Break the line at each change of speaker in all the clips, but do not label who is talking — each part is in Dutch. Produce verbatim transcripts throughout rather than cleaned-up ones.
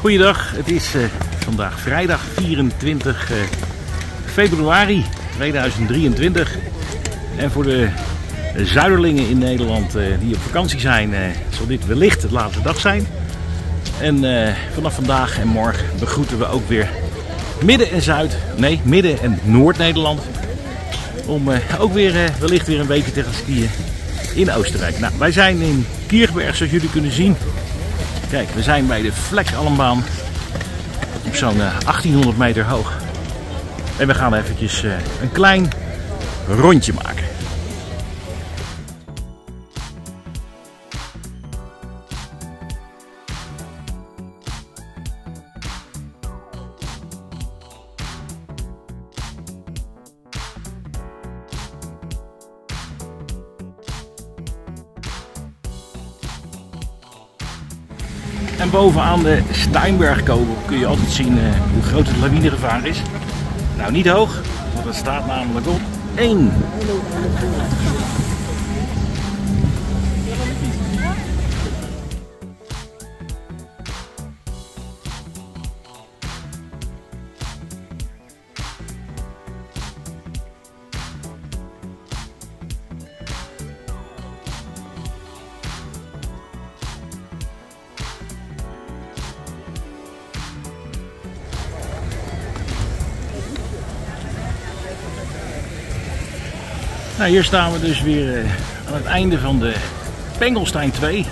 Goeiedag, het is uh, vandaag vrijdag vierentwintig februari tweeduizend drieëntwintig. En voor de zuiderlingen in Nederland uh, die op vakantie zijn, uh, zal dit wellicht de laatste dag zijn. En uh, vanaf vandaag en morgen begroeten we ook weer Midden- en Zuid, nee, Midden- en Noord-Nederland. Om uh, ook weer uh, wellicht weer een weekje te gaan skiën in Oostenrijk. Nou, wij zijn in Kirchberg, zoals jullie kunnen zien. Kijk, we zijn bij de Vlek-Almbaan op zo'n uh, achttienhonderd meter hoog. En we gaan eventjes uh, een klein rondje maken. En bovenaan de Steinbergkogel kun je altijd zien uh, hoe groot het lawinegevaar is. Nou, niet hoog, want het staat namelijk op één. Nou, hier staan we dus weer uh, aan het einde van de Pengelstein twee.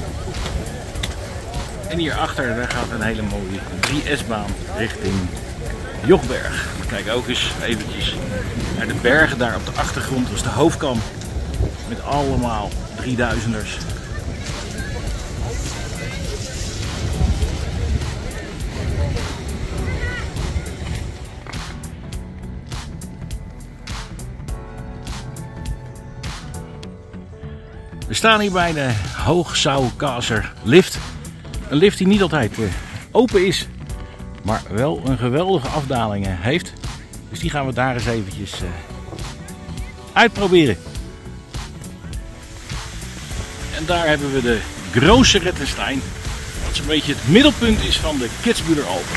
En hierachter daar gaat een hele mooie drie S-baan richting Jochberg. Kijk ook eens eventjes naar de bergen daar op de achtergrond. Dat is de hoofdkam met allemaal drieduizenders. We staan hier bij de Hochsaukaser lift. Een lift die niet altijd uh, open is, maar wel een geweldige afdaling uh, heeft. Dus die gaan we daar eens eventjes uh, uitproberen. En daar hebben we de Große Rettenstein. Wat zo'n beetje het middelpunt is van de Kitzbüheler Alpen.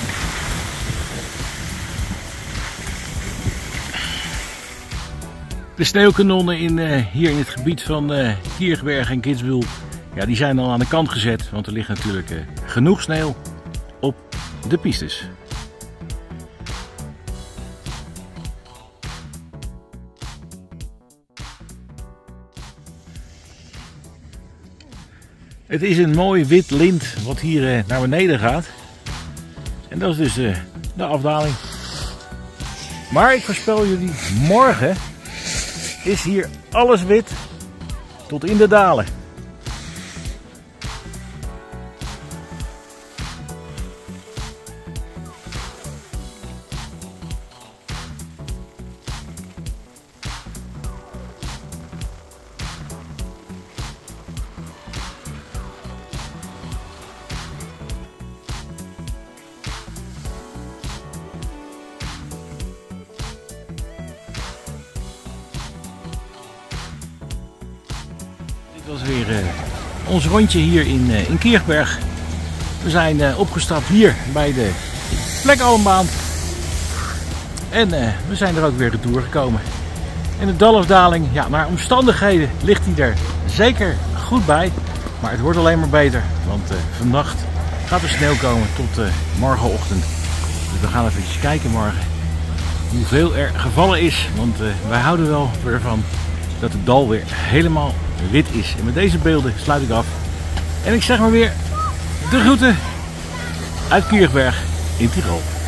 De sneeuwkanonnen in, uh, hier in het gebied van uh, Kirchberg en Kitzbühel, ja, die zijn al aan de kant gezet, want er ligt natuurlijk uh, genoeg sneeuw op de pistes. Het is een mooi wit lint wat hier uh, naar beneden gaat. En dat is dus uh, de afdaling. Maar ik voorspel jullie, morgen is hier alles wit tot in de dalen. Dit was weer uh, ons rondje hier in, uh, in Kirchberg. We zijn uh, opgestapt hier bij de Vlek-Almbaan. En uh, we zijn er ook weer retour gekomen. En de dalafdaling, ja, naar omstandigheden ligt hij er zeker goed bij. Maar het wordt alleen maar beter, want uh, vannacht gaat er sneeuw komen tot uh, morgenochtend. Dus we gaan even kijken morgen hoeveel er gevallen is. Want uh, wij houden wel ervan dat het dal weer helemaal wit is. En met deze beelden sluit ik af. En ik zeg maar weer de groeten uit Kirchberg in Tirol.